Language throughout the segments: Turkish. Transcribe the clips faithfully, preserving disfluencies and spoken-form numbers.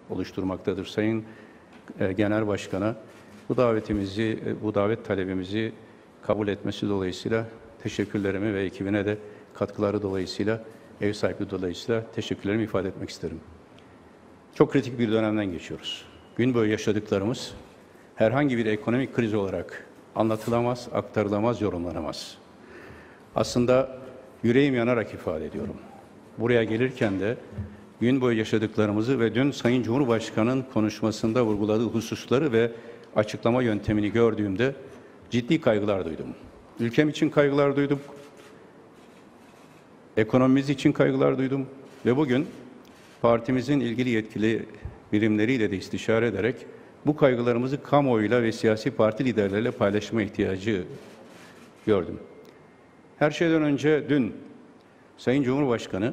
oluşturmaktadır. Sayın e, Genel Başkan'a bu davetimizi, e, bu davet talebimizi kabul etmesi dolayısıyla teşekkürlerimi ve ekibine de katkıları dolayısıyla, ev sahipliği dolayısıyla teşekkürlerimi ifade etmek isterim. Çok kritik bir dönemden geçiyoruz. Gün boyu yaşadıklarımız herhangi bir ekonomik kriz olarak anlatılamaz, aktarılamaz, yorumlanamaz. Aslında yüreğim yanarak ifade ediyorum. Buraya gelirken de gün boyu yaşadıklarımızı ve dün Sayın Cumhurbaşkanı'nın konuşmasında vurguladığı hususları ve açıklama yöntemini gördüğümde ciddi kaygılar duydum. Ülkem için kaygılar duydum, ekonomimiz için kaygılar duydum ve bugün partimizin ilgili yetkili birimleriyle de istişare ederek bu kaygılarımızı kamuoyuyla ve siyasi parti liderleriyle paylaşma ihtiyacı gördüm. Her şeyden önce dün Sayın Cumhurbaşkanı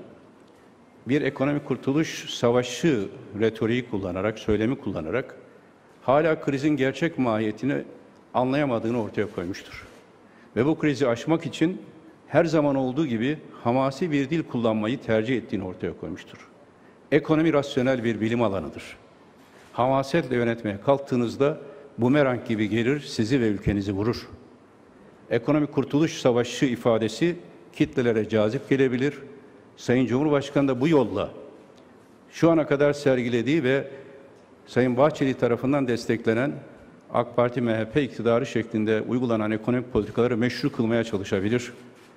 bir ekonomik kurtuluş savaşı retoriği kullanarak, söylemi kullanarak hala krizin gerçek mahiyetini anlayamadığını ortaya koymuştur. Ve bu krizi aşmak için her zaman olduğu gibi hamasi bir dil kullanmayı tercih ettiğini ortaya koymuştur. Ekonomi rasyonel bir bilim alanıdır. Hamasetle yönetmeye kalktığınızda bumerang gibi gelir, sizi ve ülkenizi vurur. Ekonomik kurtuluş savaşı ifadesi kitlelere cazip gelebilir. Sayın Cumhurbaşkanı da bu yolla şu ana kadar sergilediği ve Sayın Bahçeli tarafından desteklenen AK Parti M H P iktidarı şeklinde uygulanan ekonomik politikaları meşru kılmaya çalışabilir.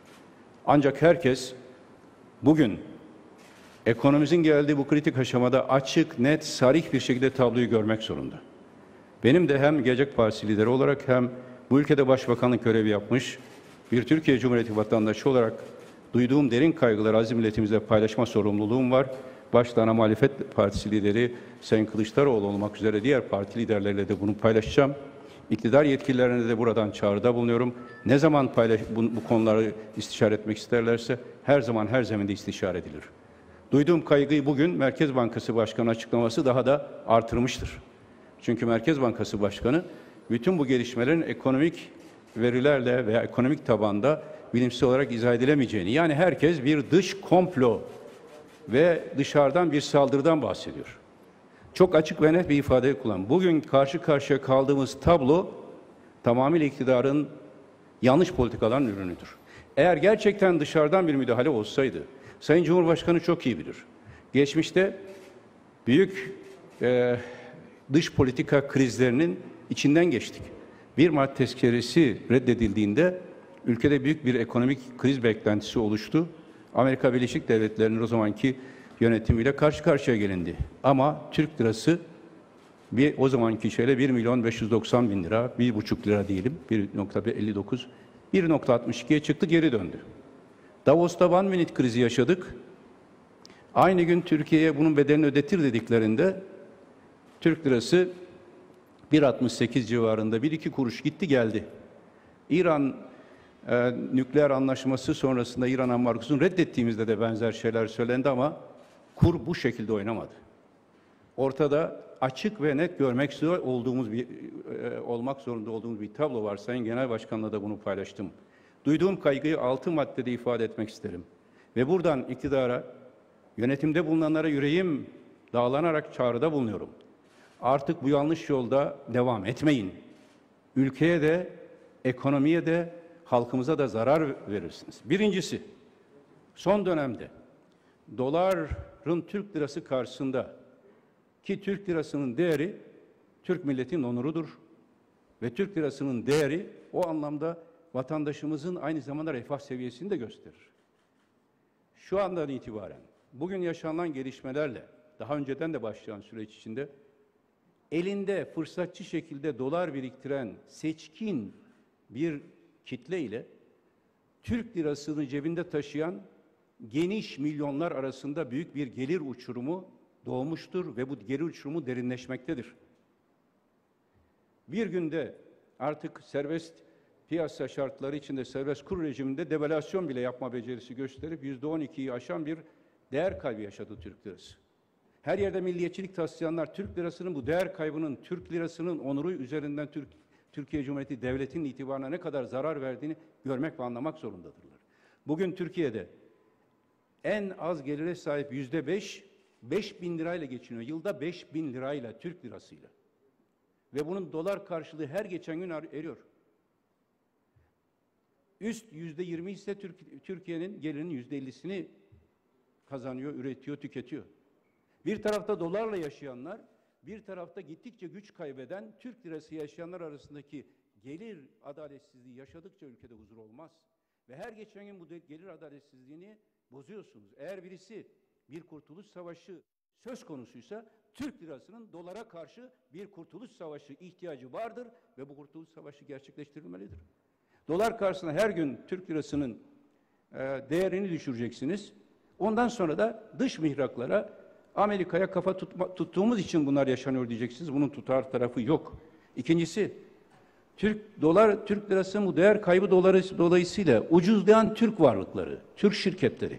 Ancak herkes bugün ekonomimizin geldiği bu kritik aşamada açık, net, sarih bir şekilde tabloyu görmek zorunda. Benim de hem Gelecek Partisi lideri olarak hem bu ülkede başbakanlık görevi yapmış bir Türkiye Cumhuriyeti vatandaşı olarak duyduğum derin kaygıları aziz milletimizle paylaşma sorumluluğum var. Başta ana muhalefet partisi lideri Sayın Kılıçdaroğlu olmak üzere diğer parti liderleriyle de bunu paylaşacağım. İktidar yetkililerine de buradan çağrıda bulunuyorum. Ne zaman paylaş, bu, bu konuları istişare etmek isterlerse her zaman her zeminde istişare edilir. Duyduğum kaygıyı bugün Merkez Bankası Başkanı açıklaması daha da artırmıştır. Çünkü Merkez Bankası Başkanı bütün bu gelişmelerin ekonomik verilerle veya ekonomik tabanda bilimsel olarak izah edilemeyeceğini, yani herkes bir dış komplo ve dışarıdan bir saldırıdan bahsediyor. Çok açık ve net bir ifade kullan. Bugün karşı karşıya kaldığımız tablo tamamıyla iktidarın yanlış politikaların ürünüdür. Eğer gerçekten dışarıdan bir müdahale olsaydı, Sayın Cumhurbaşkanı çok iyi bilir. Geçmişte büyük e, dış politika krizlerinin içinden geçtik. bir Mart tezkeresi reddedildiğinde ülkede büyük bir ekonomik kriz beklentisi oluştu. Amerika Birleşik Devletleri'nin o zamanki yönetimiyle karşı karşıya gelindi. Ama Türk lirası bir o zamanki şeyle bir milyon beş yüz doksan bin lira, bir buçuk lira diyelim, bir nokta elli dokuz, bir nokta altmış ikiye çıktı, geri döndü. Davos'ta One Minute krizi yaşadık. Aynı gün Türkiye'ye bunun bedelini ödetir dediklerinde Türk lirası bir altmış sekiz civarında bir iki kuruş gitti geldi. İran e, nükleer anlaşması sonrasında İran ambargosunu reddettiğimizde de benzer şeyler söylendi ama kur bu şekilde oynamadı. Ortada açık ve net görmek zorunda olduğumuz bir e, olmak zorunda olduğumuz bir tablo var. Sayın Genel Başkan'la da bunu paylaştım. Duyduğum kaygıyı altı maddede ifade etmek isterim. Ve buradan iktidara, yönetimde bulunanlara yüreğim dağlanarak çağrıda bulunuyorum. Artık bu yanlış yolda devam etmeyin. Ülkeye de, ekonomiye de, halkımıza da zarar verirsiniz. Birincisi, son dönemde doların Türk lirası karşısında ki Türk lirasının değeri Türk milletinin onurudur ve Türk lirasının değeri o anlamda vatandaşımızın aynı zamanda refah seviyesini de gösterir. Şu andan itibaren bugün yaşanan gelişmelerle daha önceden de başlayan süreç içinde elinde fırsatçı şekilde dolar biriktiren seçkin bir kitle ile Türk lirasını cebinde taşıyan geniş milyonlar arasında büyük bir gelir uçurumu doğmuştur ve bu gelir uçurumu derinleşmektedir. Bir günde artık serbest piyasa şartları içinde serbest kur rejiminde devalüasyon bile yapma becerisi gösterip yüzde on ikiyi aşan bir değer kaybı yaşadı Türk lirası. Her yerde milliyetçilik taslayanlar Türk lirasının bu değer kaybının, Türk lirasının onuru üzerinden Türk, Türkiye Cumhuriyeti Devleti'nin itibarına ne kadar zarar verdiğini görmek ve anlamak zorundadırlar. Bugün Türkiye'de en az gelire sahip yüzde beş beş bin lirayla geçiniyor. Yılda beş bin lirayla, Türk lirasıyla. Ve bunun dolar karşılığı her geçen gün eriyor. Üst yüzde yirmi ise Türkiye'nin gelirinin yüzde ellisini kazanıyor, üretiyor, tüketiyor. Bir tarafta dolarla yaşayanlar, bir tarafta gittikçe güç kaybeden Türk lirası yaşayanlar arasındaki gelir adaletsizliği yaşadıkça ülkede huzur olmaz. Ve her geçen gün bu gelir adaletsizliğini bozuyorsunuz. Eğer birisi bir kurtuluş savaşı söz konusuysa Türk lirasının dolara karşı bir kurtuluş savaşı ihtiyacı vardır ve bu kurtuluş savaşı gerçekleştirilmelidir. Dolar karşısında her gün Türk lirasının e, değerini düşüreceksiniz. Ondan sonra da dış mihraklara, Amerika'ya kafa tutma, tuttuğumuz için bunlar yaşanıyor diyeceksiniz. Bunun tutar tarafı yok. İkincisi, Türk dolar, Türk lirasının bu değer kaybı doları, dolayısıyla ucuzlayan Türk varlıkları, Türk şirketleri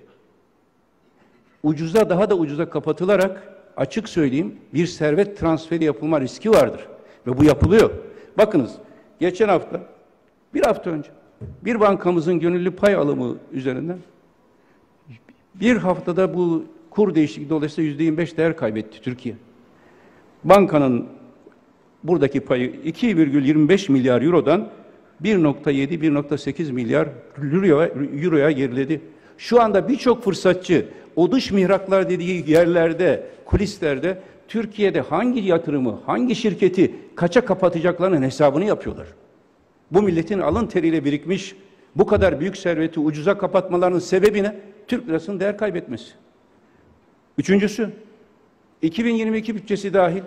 ucuza, daha da ucuza kapatılarak, açık söyleyeyim, bir servet transferi yapılma riski vardır. Ve bu yapılıyor. Bakınız, geçen hafta, bir hafta önce bir bankamızın gönüllü pay alımı üzerinden bir haftada bu kur değişikliği dolayısıyla yüzde yirmi beş değer kaybetti Türkiye. Bankanın buradaki payı iki virgül yirmi beş milyar eurodan bir nokta yedi bir nokta sekiz milyar euroya, euroya geriledi. Şu anda birçok fırsatçı o dış mihraklar dediği yerlerde, kulislerde Türkiye'de hangi yatırımı, hangi şirketi kaça kapatacaklarının hesabını yapıyorlar. Bu milletin alın teriyle birikmiş bu kadar büyük serveti ucuza kapatmalarının sebebi ne? Türk lirasının değer kaybetmesi. Üçüncüsü, iki bin yirmi iki bütçesi dahil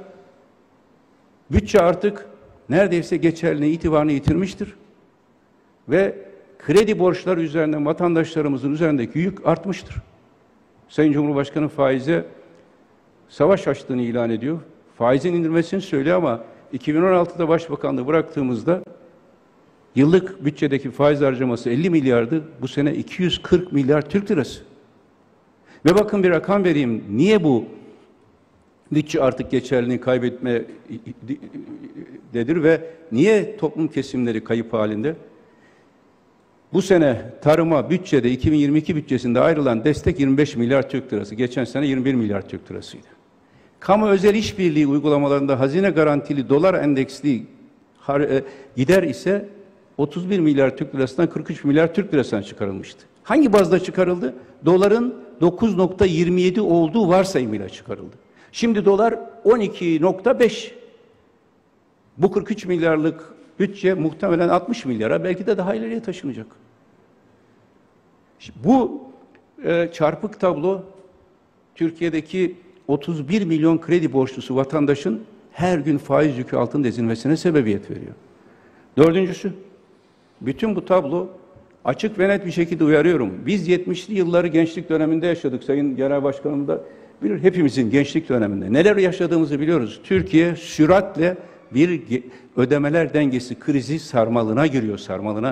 bütçe artık neredeyse geçerliliğini, itibarını yitirmiştir. Ve kredi borçları üzerinden vatandaşlarımızın üzerindeki yük artmıştır. Sayın Cumhurbaşkanı faize savaş açtığını ilan ediyor. Faizin indirmesini söylüyor ama iki bin on altıda Başbakanlığı bıraktığımızda yıllık bütçedeki faiz harcaması elli milyardı. Bu sene iki yüz kırk milyar Türk lirası. Ve bakın bir rakam vereyim. Niye bu bütçe artık geçerliliğini kaybetme dedir ve niye toplum kesimleri kayıp halinde? Bu sene tarıma bütçede iki bin yirmi iki bütçesinde ayrılan destek yirmi beş milyar Türk lirası. Geçen sene yirmi bir milyar Türk lirasıydı. Kamu özel işbirliği uygulamalarında hazine garantili dolar endeksli gider ise otuz bir milyar Türk lirasından kırk üç milyar Türk lirasına çıkarılmıştı. Hangi bazda çıkarıldı? Doların dokuz nokta yirmi yedi olduğu varsayımıyla çıkarıldı. Şimdi dolar on iki nokta beş. Bu kırk üç milyarlık bütçe muhtemelen altmış milyara, belki de daha ileriye taşınacak. Şimdi bu e, çarpık tablo Türkiye'deki otuz bir milyon kredi borçlusu vatandaşın her gün faiz yükü altında ezilmesine sebebiyet veriyor. Dördüncüsü, bütün bu tablo açık ve net bir şekilde uyarıyorum. Biz yetmişli yılları gençlik döneminde yaşadık. Sayın Genel Başkanım da bilir, hepimizin gençlik döneminde. Neler yaşadığımızı biliyoruz. Türkiye süratle bir ödemeler dengesi krizi sarmalına giriyor, sarmalına.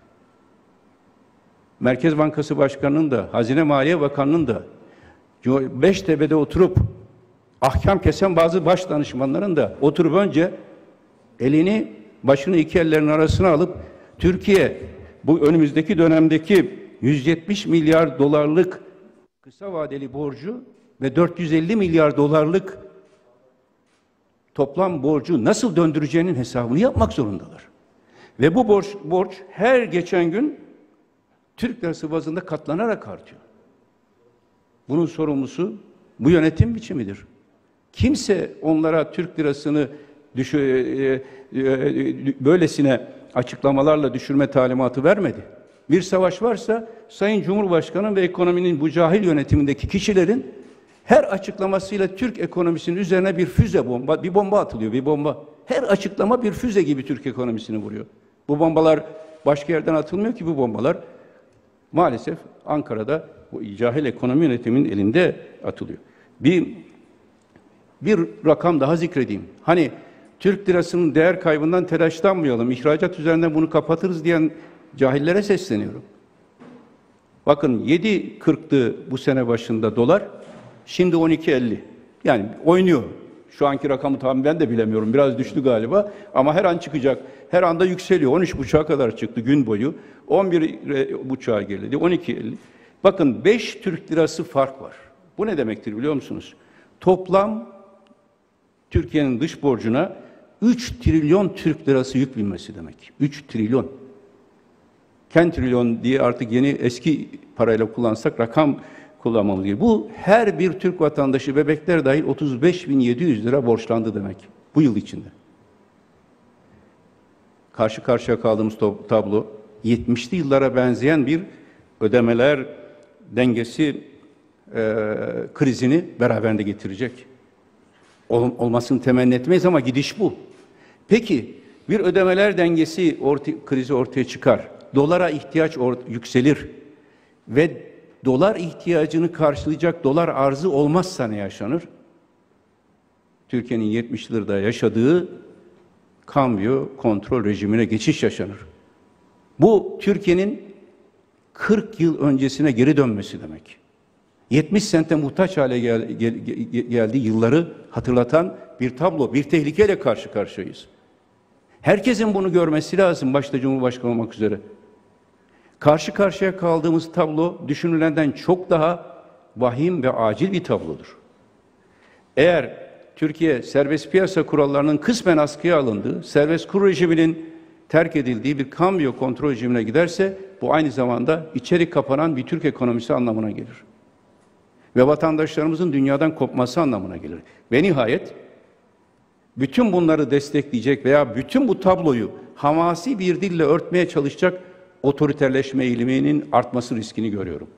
Merkez Bankası Başkanı'nın da, Hazine Maliye Bakanı'nın da Beştepe'de oturup ahkam kesen bazı baş danışmanların da oturup önce elini, başını iki ellerinin arasına alıp Türkiye bu önümüzdeki dönemdeki yüz yetmiş milyar dolarlık kısa vadeli borcu ve dört yüz elli milyar dolarlık toplam borcu nasıl döndüreceğinin hesabını yapmak zorundalar. Ve bu borç, borç her geçen gün Türk lirası bazında katlanarak artıyor. Bunun sorumlusu bu yönetim biçimidir. Kimse onlara Türk lirasını düşü, e, e, böylesine açıklamalarla düşürme talimatı vermedi. Bir savaş varsa Sayın Cumhurbaşkanı ve ekonominin bu cahil yönetimindeki kişilerin her açıklamasıyla Türk ekonomisinin üzerine bir füze bomba, bir bomba atılıyor, bir bomba. Her açıklama bir füze gibi Türk ekonomisini vuruyor. Bu bombalar başka yerden atılmıyor ki, bu bombalar maalesef Ankara'da bu cahil ekonomi yönetiminin elinde atılıyor. Bir bir rakam daha zikredeyim. Hani Türk lirasının değer kaybından telaşlanmayalım, ihracat üzerinden bunu kapatırız diyen cahillere sesleniyorum. Bakın yedi kırktı bu sene başında dolar, şimdi on iki elli. Yani oynuyor. Şu anki rakamı tam ben de bilemiyorum. Biraz düştü galiba ama her an çıkacak. Her anda yükseliyor. on üç buçuğa kadar çıktı gün boyu. on bir buçuğa geriledi. on iki elli. Bakın beş Türk lirası fark var. Bu ne demektir biliyor musunuz? toplam Türkiye'nin dış borcuna üç trilyon Türk lirası yük binmesi demek. üç trilyon. Ken trilyon diye artık yeni eski parayla kullansak rakam kullanmamız gerekiyor. Bu her bir Türk vatandaşı, bebekler dahil otuz beş bin yedi yüz lira borçlandı demek bu yıl içinde. Karşı karşıya kaldığımız tablo yetmişli yıllara benzeyen bir ödemeler dengesi e, krizini beraberinde getirecek. Ol, olmasını temenni etmeyiz ama gidiş bu. Peki bir ödemeler dengesi orta, krizi ortaya çıkar. Dolara ihtiyaç or, yükselir ve dolar ihtiyacını karşılayacak dolar arzı olmazsa ne yaşanır? Türkiye'nin yetmişli yıllarda yaşadığı kambiyo kontrol rejimine geçiş yaşanır. Bu Türkiye'nin kırk yıl öncesine geri dönmesi demek. yetmiş sente muhtaç hale gel, gel, gel, geldiği yılları hatırlatan bir tablo, bir tehlikeyle karşı karşıyayız. Herkesin bunu görmesi lazım, başta Cumhurbaşkanı olmak üzere. Karşı karşıya kaldığımız tablo düşünülenden çok daha vahim ve acil bir tablodur. Eğer Türkiye serbest piyasa kurallarının kısmen askıya alındığı, serbest kur rejiminin terk edildiği bir kambiyo kontrol rejimine giderse bu aynı zamanda içeri kapanan bir Türk ekonomisi anlamına gelir. Ve vatandaşlarımızın dünyadan kopması anlamına gelir. Ve nihayet bütün bunları destekleyecek veya bütün bu tabloyu hamasi bir dille örtmeye çalışacak otoriterleşme eğiliminin artması riskini görüyorum.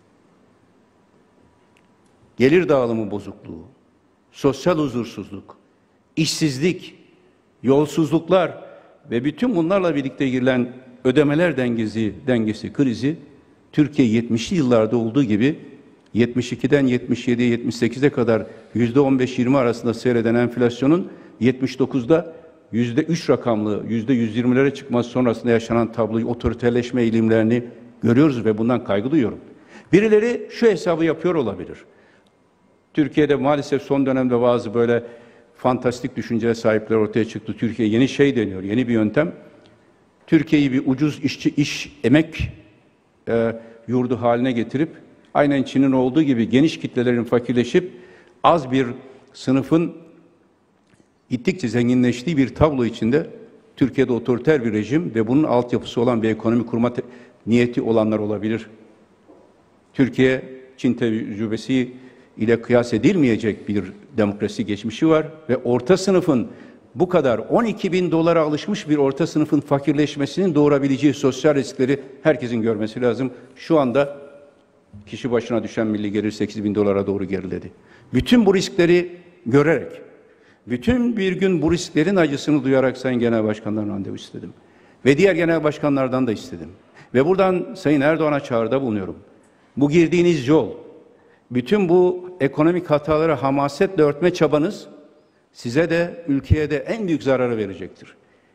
Gelir dağılımı bozukluğu, sosyal huzursuzluk, işsizlik, yolsuzluklar ve bütün bunlarla birlikte girilen ödemeler dengesi, dengesi krizi Türkiye yetmişli yıllarda olduğu gibi yetmiş ikiden yetmiş yediye yetmiş sekize kadar yüzde on beş yirmi arasında seyreden enflasyonun yetmiş dokuzda yüzde üç rakamlı yüzde yüz yirmilere çıkması sonrasında yaşanan tabloyu, otoriterleşme eğilimlerini görüyoruz ve bundan kaygı duyuyorum. Birileri şu hesabı yapıyor olabilir. Türkiye'de maalesef son dönemde bazı böyle fantastik düşünceye sahipler ortaya çıktı. Türkiye yeni şey deniyor, yeni bir yöntem. Türkiye'yi bir ucuz işçi, iş, emek e, yurdu haline getirip aynen Çin'in olduğu gibi geniş kitlelerin fakirleşip az bir sınıfın gittikçe zenginleştiği bir tablo içinde Türkiye'de otoriter bir rejim ve bunun altyapısı olan bir ekonomi kurma niyeti olanlar olabilir. Türkiye, Çin tecrübesi ile kıyas edilmeyecek bir demokrasi geçmişi var ve orta sınıfın bu kadar on iki bin dolara alışmış bir orta sınıfın fakirleşmesinin doğurabileceği sosyal riskleri herkesin görmesi lazım. Şu anda kişi başına düşen milli gelir sekiz bin dolara doğru geriledi. Bütün bu riskleri görerek, bütün bir gün bu risklerin acısını duyarak Sayın Genel Başkan'dan randevu istedim. Ve diğer genel başkanlardan da istedim. Ve buradan Sayın Erdoğan'a çağrıda bulunuyorum. Bu girdiğiniz yol, bütün bu ekonomik hataları hamasetle örtme çabanız size de ülkeye de en büyük zararı verecektir.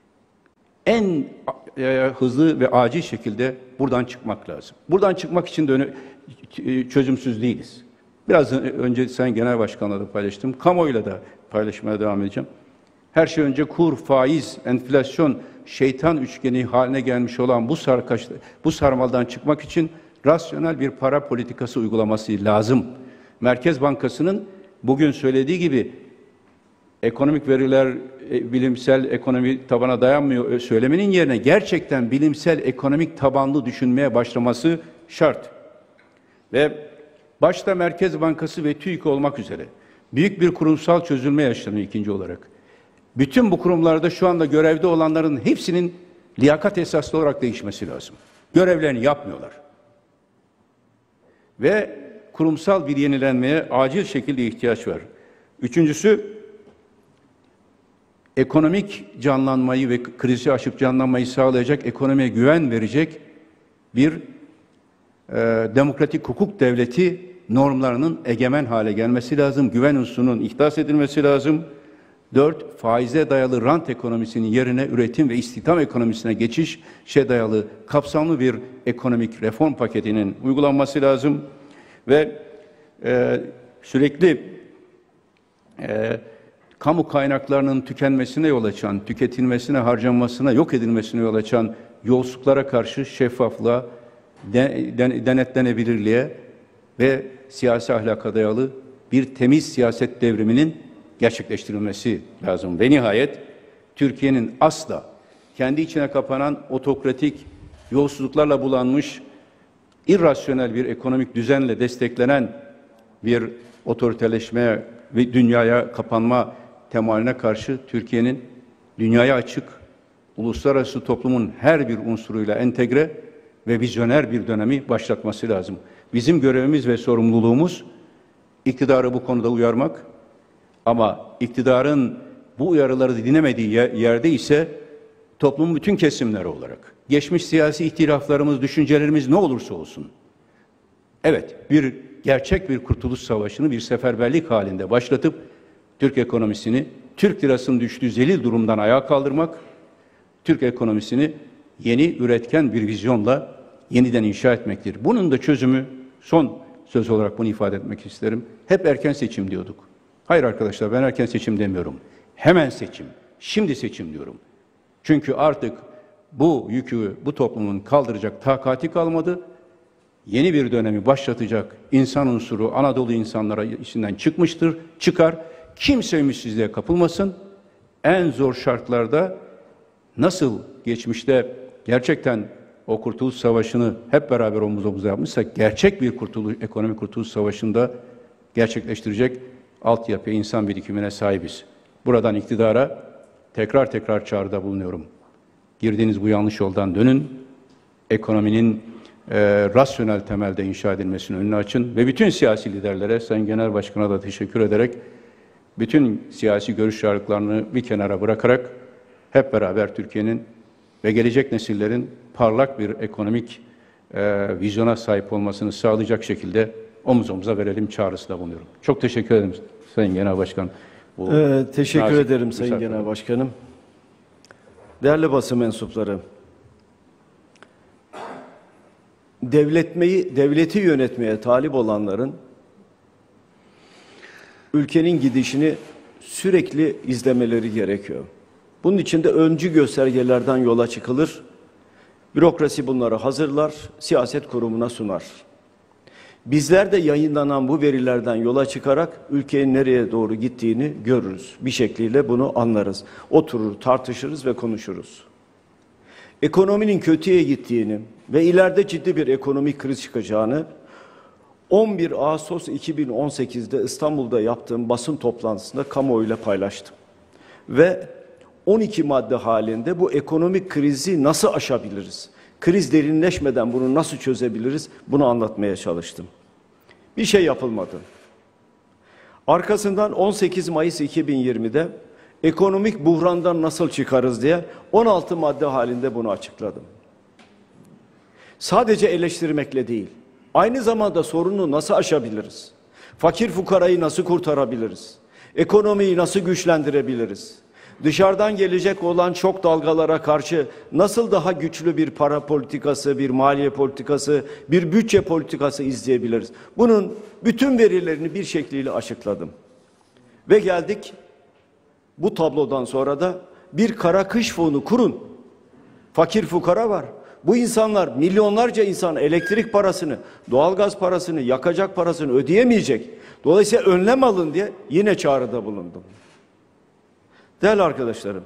En e, hızlı ve acil şekilde buradan çıkmak lazım. Buradan çıkmak için de çözümsüz değiliz. Biraz önce Sayın Genel Başkan'la da paylaştım. Kamuoyuyla da paylaşmaya devam edeceğim. Her şey önce kur, faiz, enflasyon, şeytan üçgeni haline gelmiş olan bu sarkaç, bu sarmaldan çıkmak için rasyonel bir para politikası uygulaması lazım. Merkez Bankası'nın bugün söylediği gibi ekonomik veriler bilimsel ekonomi tabana dayanmıyor söylemenin yerine gerçekten bilimsel ekonomik tabanlı düşünmeye başlaması şart. Ve başta Merkez Bankası ve TÜİK olmak üzere büyük bir kurumsal çözülme yaşanıyor ikinci olarak. Bütün bu kurumlarda şu anda görevde olanların hepsinin liyakat esaslı olarak değişmesi lazım. Görevlerini yapmıyorlar. Ve kurumsal bir yenilenmeye acil şekilde ihtiyaç var. Üçüncüsü, ekonomik canlanmayı ve krizi aşıp canlanmayı sağlayacak, ekonomiye güven verecek bir e, demokratik hukuk devleti normlarının egemen hale gelmesi lazım. Güven unsurunun ihdas edilmesi lazım. Dört, faize dayalı rant ekonomisinin yerine üretim ve istihdam ekonomisine geçişe dayalı kapsamlı bir ekonomik reform paketinin uygulanması lazım. Ve e, sürekli e, kamu kaynaklarının tükenmesine yol açan, tüketilmesine, harcanmasına, yok edilmesine yol açan yolsuzluklara karşı şeffaflığa, denetlenebilirliğe ve siyasi ahlaka dayalı bir temiz siyaset devriminin gerçekleştirilmesi lazım. Ve nihayet Türkiye'nin asla kendi içine kapanan otokratik, yolsuzluklarla bulanmış, irrasyonel bir ekonomik düzenle desteklenen bir otoriterleşmeye ve dünyaya kapanma temaline karşı Türkiye'nin dünyaya açık, uluslararası toplumun her bir unsuruyla entegre ve vizyoner bir dönemi başlatması lazım. Bizim görevimiz ve sorumluluğumuz iktidarı bu konuda uyarmak, ama iktidarın bu uyarıları dinlemediği yerde ise toplumun bütün kesimleri olarak, geçmiş siyasi ihtilaflarımız, düşüncelerimiz ne olursa olsun, evet, bir gerçek bir kurtuluş savaşını bir seferberlik halinde başlatıp Türk ekonomisini, Türk lirasının düştüğü zelil durumdan ayağa kaldırmak, Türk ekonomisini yeni üretken bir vizyonla yeniden inşa etmektir. Bunun da çözümü, son söz olarak bunu ifade etmek isterim. Hep erken seçim diyorduk. Hayır arkadaşlar, ben erken seçim demiyorum. Hemen seçim, şimdi seçim diyorum. Çünkü artık bu yükü bu toplumun kaldıracak takati kalmadı. Yeni bir dönemi başlatacak insan unsuru Anadolu insanlara içinden çıkmıştır, çıkar. Kimse ümitsizliğe kapılmasın. En zor şartlarda nasıl geçmişte gerçekten o Kurtuluş Savaşı'nı hep beraber omuz omuza yapmışsak, gerçek bir kurtuluş, ekonomik Kurtuluş Savaşı'nda gerçekleştirecek altyapı, insan birikimine sahibiz. Buradan iktidara tekrar tekrar çağrıda bulunuyorum. Girdiğiniz bu yanlış yoldan dönün. Ekonominin e, rasyonel temelde inşa edilmesinin önünü açın ve bütün siyasi liderlere, Sayın Genel Başkan'a da teşekkür ederek, bütün siyasi görüş ayrılıklarını bir kenara bırakarak hep beraber Türkiye'nin ve gelecek nesillerin parlak bir ekonomik e, vizyona sahip olmasını sağlayacak şekilde omuz omuza verelim çağrısı da bulunuyorum. Çok teşekkür ederim Sayın Genel Başkan. Bu ee, teşekkür nazik, ederim Sayın müsaade. Genel Başkanım. Değerli basın mensupları, devletmeyi, devleti yönetmeye talip olanların ülkenin gidişini sürekli izlemeleri gerekiyor. Bunun için de öncü göstergelerden yola çıkılır. Bürokrasi bunları hazırlar, siyaset kurumuna sunar. Bizler de yayınlanan bu verilerden yola çıkarak ülkenin nereye doğru gittiğini görürüz. Bir şekliyle bunu anlarız. Oturur, tartışırız ve konuşuruz. Ekonominin kötüye gittiğini ve ileride ciddi bir ekonomik kriz çıkacağını on bir Ağustos iki bin on sekiz'de İstanbul'da yaptığım basın toplantısında kamuoyuyla paylaştım. Ve on iki madde halinde bu ekonomik krizi nasıl aşabiliriz? Kriz derinleşmeden bunu nasıl çözebiliriz? Bunu anlatmaya çalıştım. Bir şey yapılmadı. Arkasından on sekiz Mayıs iki bin yirmi'de ekonomik buhrandan nasıl çıkarız diye on altı madde halinde bunu açıkladım. Sadece eleştirmekle değil, aynı zamanda sorunu nasıl aşabiliriz? Fakir fukarayı nasıl kurtarabiliriz? Ekonomiyi nasıl güçlendirebiliriz? Dışarıdan gelecek olan şok dalgalara karşı nasıl daha güçlü bir para politikası, bir maliye politikası, bir bütçe politikası izleyebiliriz? Bunun bütün verilerini bir şekliyle açıkladım. Ve geldik bu tablodan sonra da bir kara kış fonu kurun. Fakir fukara var. Bu insanlar, milyonlarca insan elektrik parasını, doğalgaz parasını, yakacak parasını ödeyemeyecek. Dolayısıyla önlem alın diye yine çağrıda bulundum. Değerli arkadaşlarım,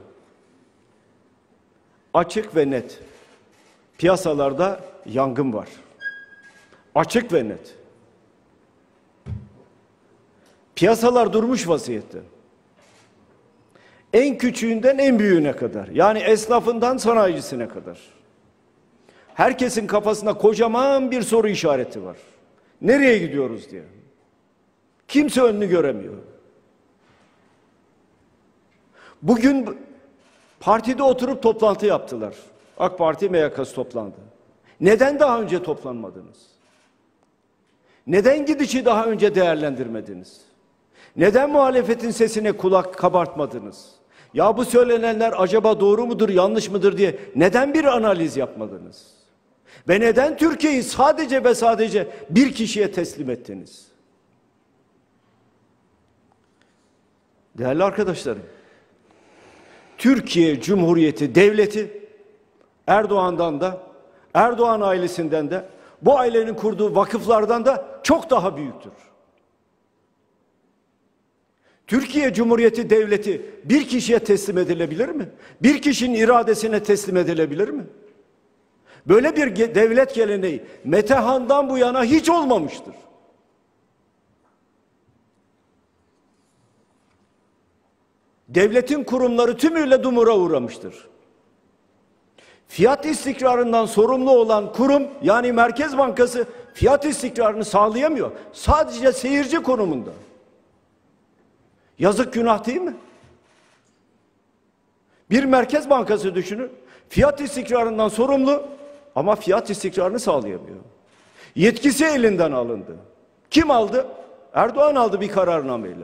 açık ve net, piyasalarda yangın var. Açık ve net. Piyasalar durmuş vaziyette. En küçüğünden en büyüğüne kadar, yani esnafından sanayicisine kadar. Herkesin kafasında kocaman bir soru işareti var. Nereye gidiyoruz diye. Kimse önünü göremiyor. Bugün partide oturup toplantı yaptılar. AK Parti M Y K'sı toplandı. Neden daha önce toplanmadınız? Neden gidişi daha önce değerlendirmediniz? Neden muhalefetin sesine kulak kabartmadınız? Ya bu söylenenler acaba doğru mudur, yanlış mıdır diye neden bir analiz yapmadınız? Ve neden Türkiye'yi sadece ve sadece bir kişiye teslim ettiniz? Değerli arkadaşlarım, Türkiye Cumhuriyeti Devleti Erdoğan'dan da, Erdoğan ailesinden de, bu ailenin kurduğu vakıflardan da çok daha büyüktür. Türkiye Cumhuriyeti Devleti bir kişiye teslim edilebilir mi? Bir kişinin iradesine teslim edilebilir mi? Böyle bir ge- devlet geleneği Metehan'dan bu yana hiç olmamıştır. Devletin kurumları tümüyle dumura uğramıştır. Fiyat istikrarından sorumlu olan kurum, yani Merkez Bankası, fiyat istikrarını sağlayamıyor. Sadece seyirci konumunda. Yazık, günah değil mi? Bir Merkez Bankası düşünün. Fiyat istikrarından sorumlu ama fiyat istikrarını sağlayamıyor. Yetkisi elinden alındı. Kim aldı? Erdoğan aldı bir kararnameyle.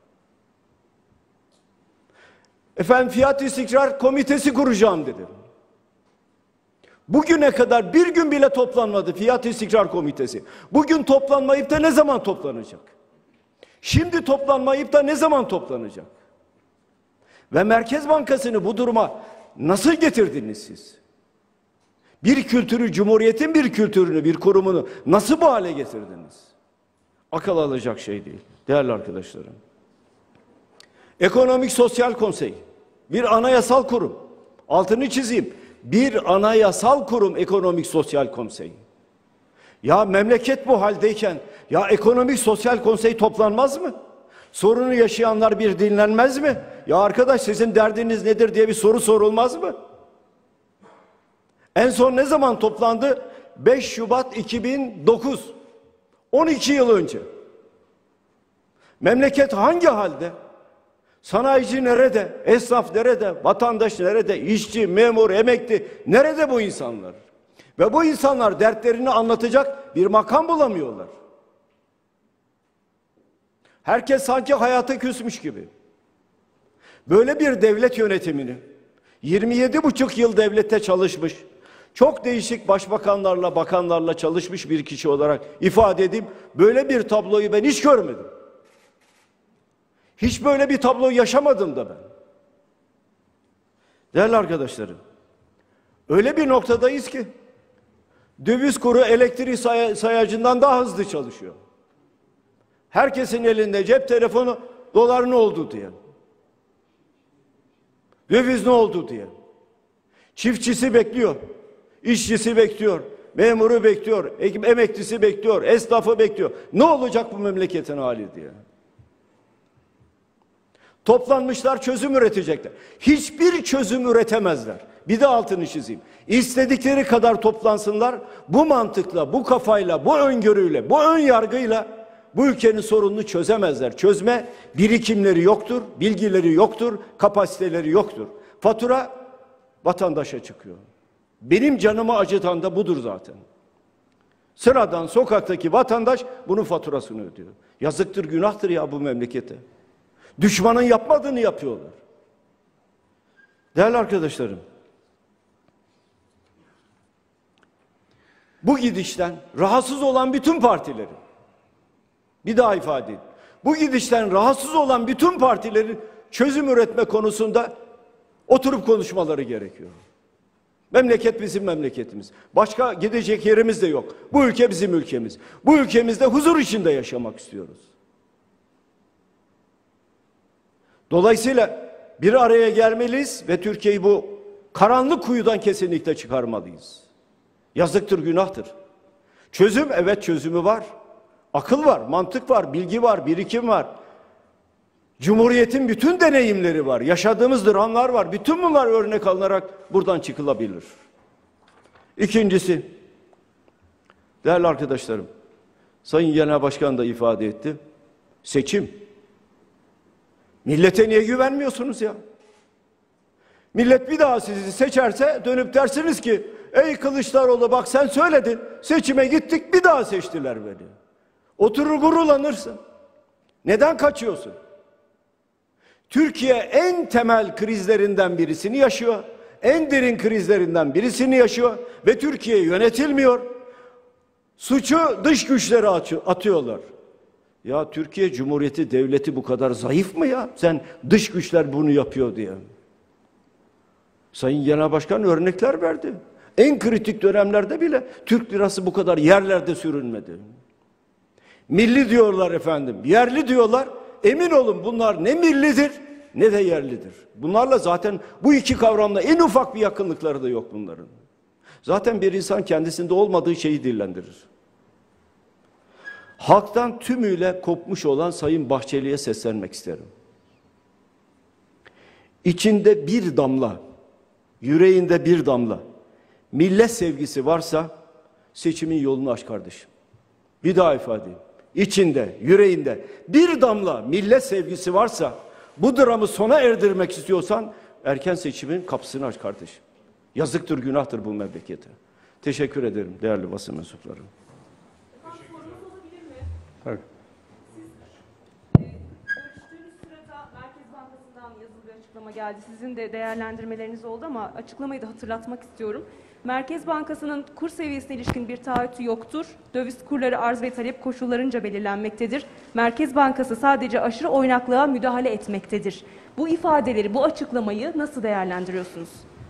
Efendim, Fiyat İstikrar Komitesi kuracağım dedi. Bugüne kadar bir gün bile toplanmadı Fiyat İstikrar Komitesi. Bugün toplanmayıp da ne zaman toplanacak? Şimdi toplanmayıp da ne zaman toplanacak? Ve Merkez Bankası'nı bu duruma nasıl getirdiniz siz? Bir kültürü, Cumhuriyet'in bir kültürünü, bir kurumunu nasıl bu hale getirdiniz? Akıl alacak şey değil değerli arkadaşlarım. Ekonomik Sosyal Konsey, bir anayasal kurum. Altını çizeyim. Bir anayasal kurum Ekonomik Sosyal Konsey. Ya memleket bu haldeyken ya Ekonomik Sosyal Konsey toplanmaz mı? Sorunu yaşayanlar bir dinlenmez mi? Ya arkadaş, sizin derdiniz nedir diye bir soru sorulmaz mı? En son ne zaman toplandı? beş Şubat iki bin dokuz. on iki yıl önce. Memleket hangi halde? Sanayici nerede? Esnaf nerede? Vatandaş nerede? İşçi, memur, emekli nerede bu insanlar? Ve bu insanlar dertlerini anlatacak bir makam bulamıyorlar. Herkes sanki hayata küsmüş gibi. Böyle bir devlet yönetimini, yirmi yedi buçuk yıl devlette çalışmış, çok değişik başbakanlarla, bakanlarla çalışmış bir kişi olarak ifade edeyim, böyle bir tabloyu ben hiç görmedim. Hiç böyle bir tablo yaşamadım da ben. Değerli arkadaşlarım, öyle bir noktadayız ki döviz kuru elektrik say sayacından daha hızlı çalışıyor. Herkesin elinde cep telefonu, dolar ne oldu diye. Döviz ne oldu diye. Çiftçisi bekliyor, işçisi bekliyor, memuru bekliyor, emeklisi bekliyor, esnafı bekliyor. Ne olacak bu memleketin hali diye. Toplanmışlar, çözüm üretecekler. Hiçbir çözüm üretemezler. Bir de altını çizeyim. İstedikleri kadar toplansınlar, bu mantıkla, bu kafayla, bu öngörüyle, bu ön yargıyla bu ülkenin sorununu çözemezler. Çözme birikimleri yoktur, bilgileri yoktur, kapasiteleri yoktur. Fatura vatandaşa çıkıyor. Benim canımı acıtan da budur zaten. Sıradan sokaktaki vatandaş bunun faturasını ödüyor. Yazıktır, günahtır ya bu memlekete. Düşmanın yapmadığını yapıyorlar. Değerli arkadaşlarım, bu gidişten rahatsız olan bütün partilerin, bir daha ifade edeyim, bu gidişten rahatsız olan bütün partilerin çözüm üretme konusunda oturup konuşmaları gerekiyor. Memleket bizim memleketimiz. Başka gidecek yerimiz de yok. Bu ülke bizim ülkemiz. Bu ülkemizde huzur içinde yaşamak istiyoruz. Dolayısıyla bir araya gelmeliyiz ve Türkiye'yi bu karanlık kuyudan kesinlikle çıkarmalıyız. Yazıktır, günahtır. Çözüm, evet çözümü var. Akıl var, mantık var, bilgi var, birikim var. Cumhuriyetin bütün deneyimleri var, yaşadığımız dramlar var. Bütün bunlar örnek alınarak buradan çıkılabilir. İkincisi, değerli arkadaşlarım, Sayın Genel Başkan da ifade etti. Seçim. Millete niye güvenmiyorsunuz ya? Millet bir daha sizi seçerse dönüp dersiniz ki ey Kılıçdaroğlu bak sen söyledin, seçime gittik bir daha seçtiler beni. Oturur gururlanırsın. Neden kaçıyorsun? Türkiye en temel krizlerinden birisini yaşıyor. En derin krizlerinden birisini yaşıyor ve Türkiye yönetilmiyor. Suçu dış güçlere atıyorlar. Ya Türkiye Cumhuriyeti Devleti bu kadar zayıf mı ya? Sen dış güçler bunu yapıyor diye. Sayın Genel Başkan örnekler verdi. En kritik dönemlerde bile Türk lirası bu kadar yerlerde sürünmedi. Milli diyorlar efendim, yerli diyorlar. emin olun bunlar ne millidir ne de yerlidir. Bunlarla zaten bu iki kavramla en ufak bir yakınlıkları da yok bunların. Zaten bir insan kendisinde olmadığı şeyi dillendirir. Halktan tümüyle kopmuş olan Sayın Bahçeli'ye seslenmek isterim. İçinde bir damla, yüreğinde bir damla millet sevgisi varsa seçimin yolunu aç kardeşim. Bir daha ifade edeyim. İçinde, yüreğinde bir damla millet sevgisi varsa, bu dramı sona erdirmek istiyorsan erken seçimin kapısını aç kardeşim. Yazıktır, günahtır bu memlekete. Teşekkür ederim değerli basın mensupları. Tabii. Görüştüğünüz sırada Merkez Bankası'ndan yazılı bir açıklama geldi. Sizin de değerlendirmeleriniz oldu ama açıklamayı da hatırlatmak istiyorum. Merkez Bankası'nın kur seviyesine ilişkin bir taahhütü yoktur. Döviz kurları arz ve talep koşullarınca belirlenmektedir. Merkez Bankası sadece aşırı oynaklığa müdahale etmektedir. Bu ifadeleri, bu açıklamayı nasıl değerlendiriyorsunuz?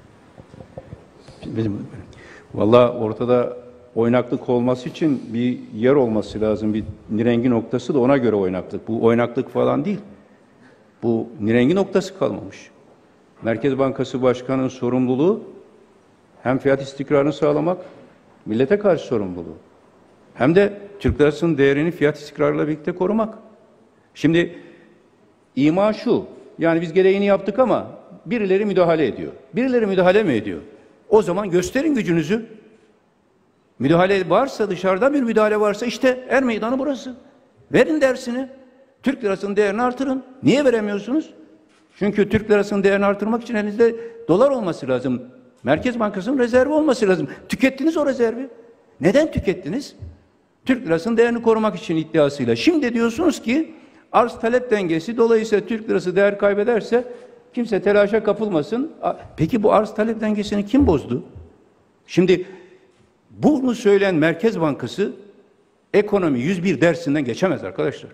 Bizim, vallahi ortada oynaklık olması için bir yer olması lazım. Bir nirengi noktası da ona göre oynaklık. Bu oynaklık falan değil. Bu nirengi noktası kalmamış. Merkez Bankası Başkanı'nın sorumluluğu hem fiyat istikrarını sağlamak, millete karşı sorumluluğu. Hem de Türk lirasının değerini fiyat istikrarıyla birlikte korumak. Şimdi ima şu, yani biz gereğini yaptık ama birileri müdahale ediyor. Birileri müdahale mi ediyor? O zaman gösterin gücünüzü. Müdahale varsa, dışarıdan bir müdahale varsa işte er meydanı burası. Verin dersini. Türk lirasının değerini artırın. Niye veremiyorsunuz? Çünkü Türk lirasının değerini artırmak için elinizde dolar olması lazım. Merkez Bankası'nın rezervi olması lazım. Tükettiniz o rezervi. Neden tükettiniz? Türk lirasının değerini korumak için iddiasıyla. Şimdi diyorsunuz ki arz talep dengesi, dolayısıyla Türk lirası değer kaybederse kimse telaşa kapılmasın. Peki bu arz talep dengesini kim bozdu? Şimdi bunu söyleyen Merkez Bankası ekonomi yüz bir dersinden geçemez arkadaşlar.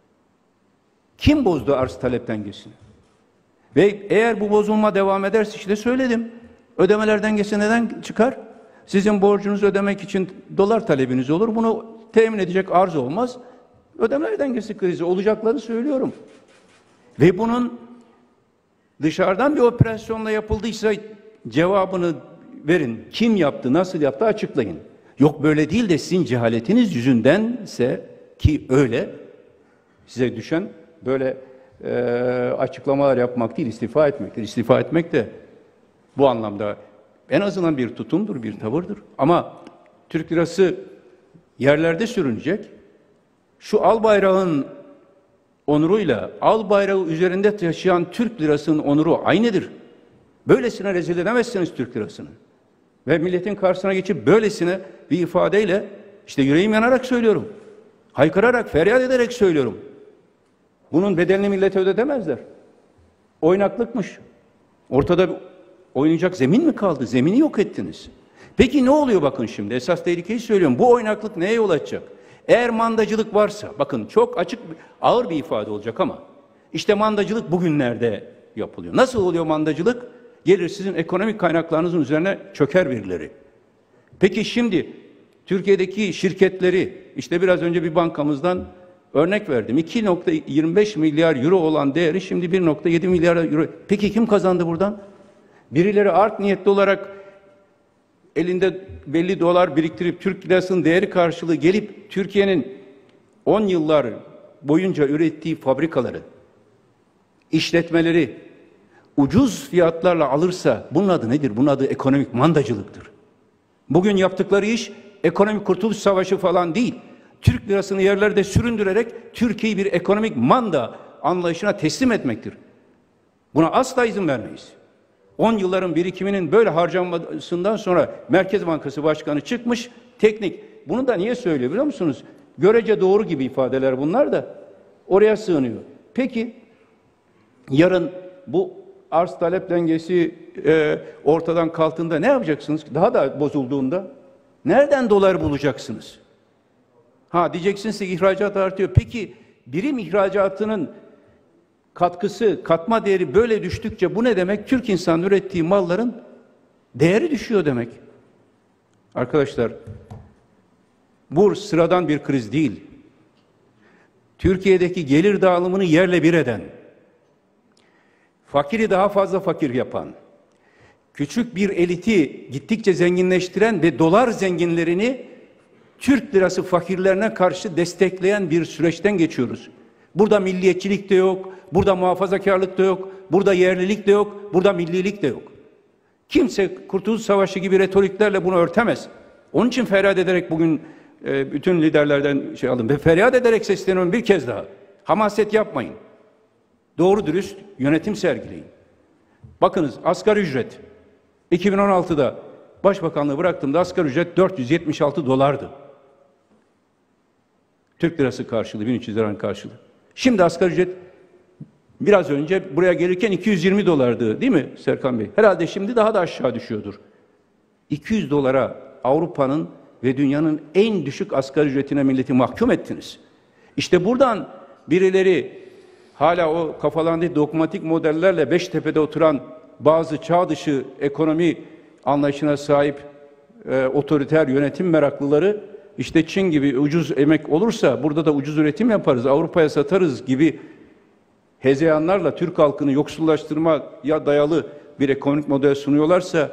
Kim bozdu arz talep dengesini? Ve eğer bu bozulma devam ederse işte söyledim. Ödemeler dengesi neden çıkar? Sizin borcunuzu ödemek için dolar talebiniz olur. Bunu temin edecek arz olmaz. Ödemeler dengesi krizi olacaklarını söylüyorum. Ve bunun dışarıdan bir operasyonla yapıldıysa cevabını verin. Kim yaptı, nasıl yaptı açıklayın. Yok böyle değil de sizin cehaletiniz yüzündense, ki öyle, size düşen böyle e, açıklamalar yapmak değil, istifa etmektir. İstifa etmek de bu anlamda en azından bir tutumdur, bir tavırdır. Ama Türk lirası yerlerde sürünecek. Şu al bayrağın onuruyla al bayrağı üzerinde taşıyan Türk lirasının onuru aynıdır. Böylesine rezil edemezsiniz Türk lirasını. Ve milletin karşısına geçip böylesine bir ifadeyle, işte yüreğim yanarak söylüyorum. Haykırarak, feryat ederek söylüyorum. Bunun bedelini millete ödetemezler. Oynaklıkmış. Ortada oynayacak zemin mi kaldı? Zemini yok ettiniz. Peki ne oluyor bakın şimdi? Esas tehlikeyi söylüyorum. Bu oynaklık neye yol açacak? Eğer mandacılık varsa, bakın çok açık, ağır bir ifade olacak ama işte mandacılık bugünlerde yapılıyor. Nasıl oluyor mandacılık? Gelir sizin ekonomik kaynaklarınızın üzerine çöker birileri. Peki şimdi Türkiye'deki şirketleri, işte biraz önce bir bankamızdan örnek verdim. iki nokta yirmi beş milyar euro olan değeri şimdi bir nokta yedi milyar euro. Peki kim kazandı buradan? Birileri art niyetli olarak elinde belli dolar biriktirip Türk lirasının değeri karşılığı gelip Türkiye'nin on yıllar boyunca ürettiği fabrikaları, işletmeleri ucuz fiyatlarla alırsa bunun adı nedir? Bunun adı ekonomik mandacılıktır. Bugün yaptıkları iş ekonomik kurtuluş savaşı falan değil. Türk lirasını yerlerde süründürerek Türkiye'yi bir ekonomik manda anlayışına teslim etmektir. Buna asla izin vermeyiz. on yılların birikiminin böyle harcanmasından sonra Merkez Bankası Başkanı çıkmış, teknik. Bunu da niye söylüyor biliyor musunuz? Görece doğru gibi ifadeler bunlar da oraya sığınıyor. Peki yarın bu arz talep dengesi e, ortadan kalktığında ne yapacaksınız? Daha da bozulduğunda nereden dolar bulacaksınız? Ha diyeceksiniz ki ihracat artıyor. Peki birim ihracatının katkısı, katma değeri böyle düştükçe bu ne demek? Türk insanı ürettiği malların değeri düşüyor demek. Arkadaşlar, bu sıradan bir kriz değil. Türkiye'deki gelir dağılımını yerle bir eden, fakiri daha fazla fakir yapan, küçük bir eliti gittikçe zenginleştiren ve dolar zenginlerini Türk lirası fakirlerine karşı destekleyen bir süreçten geçiyoruz. Burada milliyetçilik de yok, burada muhafazakarlık da yok, burada yerlilik de yok, burada millilik de yok. Kimse Kurtuluş Savaşı gibi retoriklerle bunu örtemez. Onun için feryat ederek bugün e, bütün liderlerden şey aldım ve feryat ederek sesleniyorum bir kez daha. Hamaset yapmayın. Doğru dürüst yönetim sergileyin. Bakınız asgari ücret iki bin on altıda Başbakanlığı bıraktığımda asgari ücret dört yüz yetmiş altı dolardı. Türk lirası karşılığı, bin üç yüz liranın karşılığı. Şimdi asgari ücret biraz önce buraya gelirken iki yüz yirmi dolardı değil mi Serkan Bey? Herhalde şimdi daha da aşağı düşüyordur. iki yüz dolara Avrupa'nın ve dünyanın en düşük asgari ücretine milleti mahkum ettiniz. İşte buradan birileri hala o kafalandığı dogmatik modellerle Beştepe'de oturan bazı çağ dışı ekonomi anlayışına sahip e, otoriter yönetim meraklıları işte Çin gibi ucuz emek olursa burada da ucuz üretim yaparız, Avrupa'ya satarız gibi hezeyanlarla Türk halkını yoksullaştırmaya dayalı bir ekonomik model sunuyorlarsa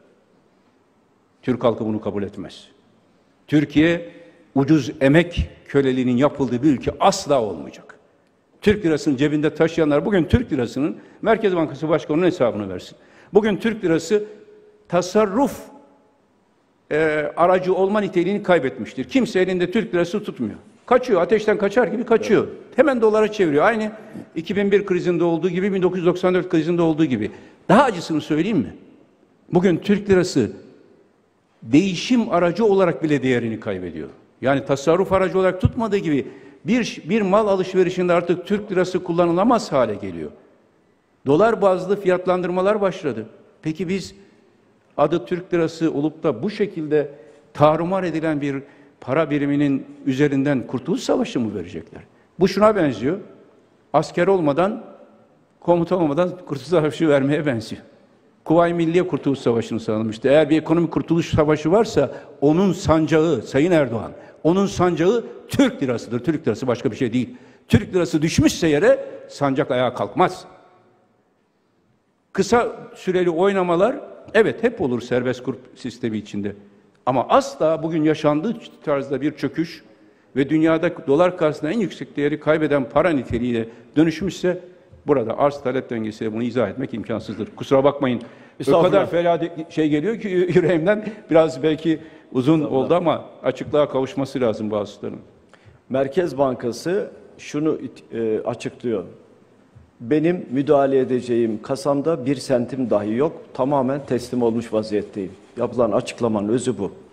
Türk halkı bunu kabul etmez. Türkiye ucuz emek köleliğinin yapıldığı bir ülke asla olmayacak. Türk lirasını cebinde taşıyanlar bugün Türk lirasının Merkez Bankası Başkanı'nın hesabını versin. Bugün Türk lirası tasarruf e, aracı olma niteliğini kaybetmiştir. Kimse elinde Türk lirası tutmuyor. Kaçıyor, ateşten kaçar gibi kaçıyor. Hemen dolara çeviriyor. Aynı iki bin bir krizinde olduğu gibi, bin dokuz yüz doksan dört krizinde olduğu gibi. Daha acısını söyleyeyim mi? Bugün Türk lirası değişim aracı olarak bile değerini kaybediyor. Yani tasarruf aracı olarak tutmadığı gibi bir, bir mal alışverişinde artık Türk lirası kullanılamaz hale geliyor. Dolar bazlı fiyatlandırmalar başladı. Peki biz adı Türk lirası olup da bu şekilde tarumar edilen bir para biriminin üzerinden Kurtuluş Savaşı mı verecekler? Bu şuna benziyor. Asker olmadan, komutan olmadan Kurtuluş Savaşı vermeye benziyor. Kuvayi Milliye Kurtuluş Savaşı'nı sağlamıştı. Eğer bir ekonomik Kurtuluş Savaşı varsa onun sancağı, Sayın Erdoğan, onun sancağı Türk lirasıdır. Türk lirası başka bir şey değil. Türk lirası düşmüşse yere sancak ayağa kalkmaz. Kısa süreli oynamalar evet hep olur serbest kur sistemi içinde. Ama asla bugün yaşandığı tarzda bir çöküş ve dünyada dolar karşısında en yüksek değeri kaybeden para niteliğiyle dönüşmüşse burada arz talep dengesiyle bunu izah etmek imkansızdır. Kusura bakmayın. O kadar feryat şey geliyor ki yüreğimden biraz belki uzun oldu ama açıklığa kavuşması lazım bu hususların. Merkez Bankası şunu e, açıklıyor. Benim müdahale edeceğim kasamda bir sentim dahi yok. Tamamen teslim olmuş vaziyetteyim. Yapılan açıklamanın özü bu.